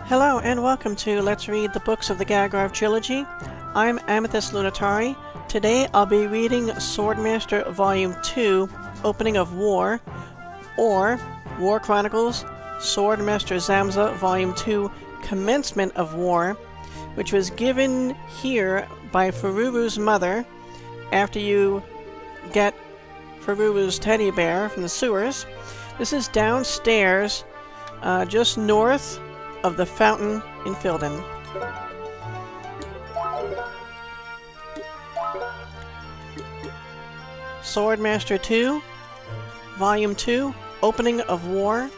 Hello and welcome to Let's Read the Books of the Gagharv Trilogy. I'm Amethyst Lunatari. Today I'll be reading Swordmaster Volume 2, Opening of War, or War Chronicles, Swordmaster Zamza Volume 2, Commencement of War, which was given here by Fururu's mother after you get Fururu's teddy bear from the sewers. This is downstairs, just north of the fountain in Phildin. Swordmaster 2, Volume 2, Opening of War.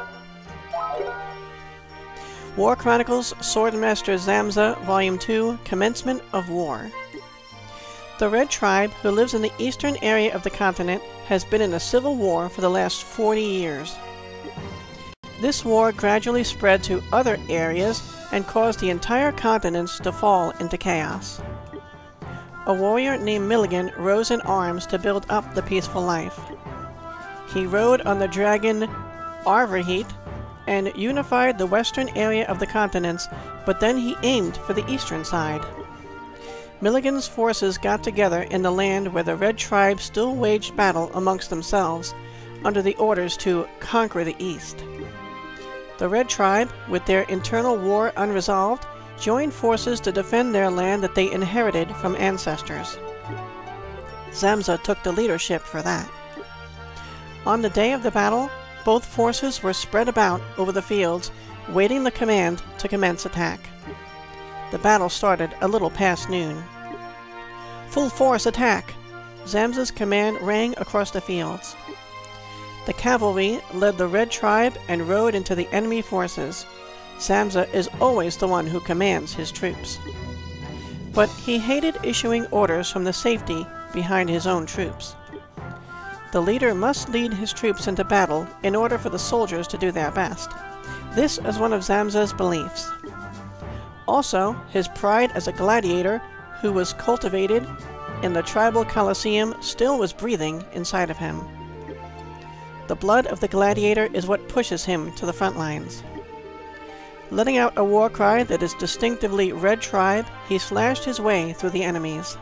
War Chronicles, Swordmaster Zamza, Volume 2, Commencement of War. The Red Tribe, who lives in the eastern area of the continent, has been in a civil war for the last 40 years. This war gradually spread to other areas and caused the entire continents to fall into chaos. A warrior named Milligan rose in arms to build up the peaceful life. He rode on the dragon Arverheat and unified the western area of the continents, but then he aimed for the eastern side. Milligan's forces got together in the land where the Red Tribe still waged battle amongst themselves, under the orders to conquer the east. The Red Tribe, with their internal war unresolved, joined forces to defend their land that they inherited from ancestors. Zamza took the leadership for that. On the day of the battle, both forces were spread about over the fields, waiting the command to commence attack. The battle started a little past noon. "Full force attack!" Zamza's command rang across the fields. The cavalry led the Red Tribe and rode into the enemy forces. Zamza is always the one who commands his troops. But he hated issuing orders from the safety behind his own troops. The leader must lead his troops into battle in order for the soldiers to do their best. This is one of Zamza's beliefs. Also, his pride as a gladiator who was cultivated in the tribal coliseum still was breathing inside of him. The blood of the gladiator is what pushes him to the front lines. Letting out a war cry that is distinctively Red Tribe, he slashed his way through the enemies.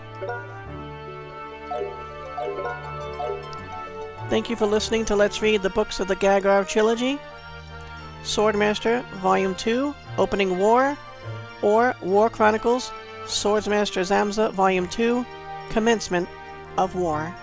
Thank you for listening to Let's Read the Books of the Gagharv Trilogy. Swordmaster, Volume 2, Opening War, or War Chronicles, Swordsmaster Zamza, Volume 2, Commencement of War.